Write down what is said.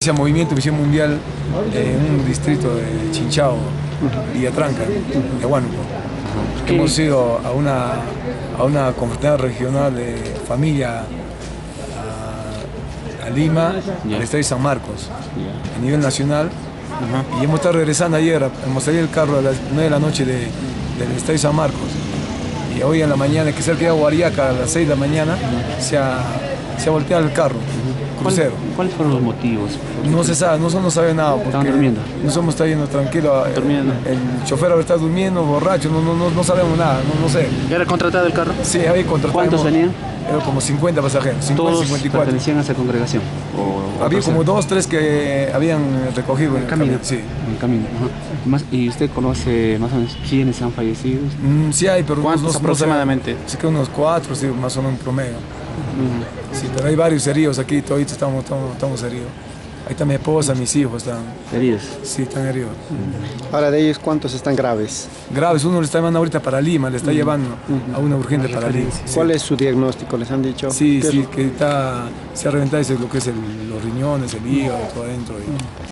Movimiento Visión Mundial en un distrito de Chinchao, Villatranca, de Huánuco. Hemos ido a una confraternidad regional de familia a Lima, al Estadio San Marcos, a nivel nacional. Y hemos estado regresando ayer, hemos salido el carro a las 9 de la noche del Estadio San Marcos. Y hoy en la mañana, que cerca de Guariaca, a las 6 de la mañana, se ha volteado el carro, crucero. ¿Cuáles fueron los motivos? No se sabe, no sabe nada. Porque ¿Estaban durmiendo? Nosotros estamos yendo tranquilo. Durmiendo. El chofer ahora está durmiendo, borracho, no sabemos nada, no sé. ¿Era contratado el carro? Sí, había contratado. ¿Cuántos venían? Eran como 50 pasajeros, 50, ¿Todos 54. pertenecían a esa congregación? Había como 2, 3 que habían recogido en el camino. Sí. En el camino. ¿Y usted conoce más o menos quiénes han fallecido? Sí hay, pero ¿Cuántos aproximadamente? Sí que unos 4, sí, más o menos en promedio. Sí, pero hay varios heridos aquí, todos estamos heridos. Ahí está mi esposa, mis hijos están ¿Heridos? Sí, están heridos. Ahora, de ellos, ¿cuántos están graves? Graves, uno le está llevando ahorita para Lima, le está llevando a una urgente para Lima. ¿Cuál es su diagnóstico? ¿Les han dicho? Sí, que se ha reventado lo que es los riñones, el hígado, todo adentro.